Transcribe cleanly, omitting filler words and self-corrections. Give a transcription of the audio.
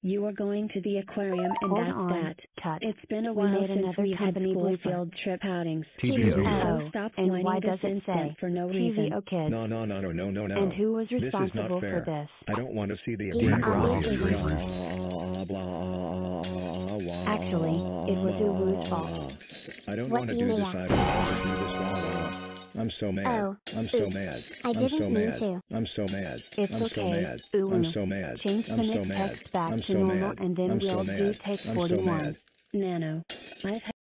You are going to the aquarium and Hold that's on. that. Tut. It's been a We while made since another we had company school blooper. field trip outings. TVO. So stop and whining why this does it instant say for no reason. TVO Kids? No. And who was This is not responsible fair. for this? I don't want to see the Yeah, aquarium. Actually, it was Uwu's fault. I don't What want to do you do this. mean? I don't want to do this. I'm so mad. Oh, I'm so oops. mad. I I'm didn't so mean mad. to. I'm so mad. It's I'm okay. so mad. Uwu. I'm so mad. Change the I'm so next mad. text back I'm to so normal mad. and then I'm we'll so do mad. take I'm so 41. mad. Nano. I've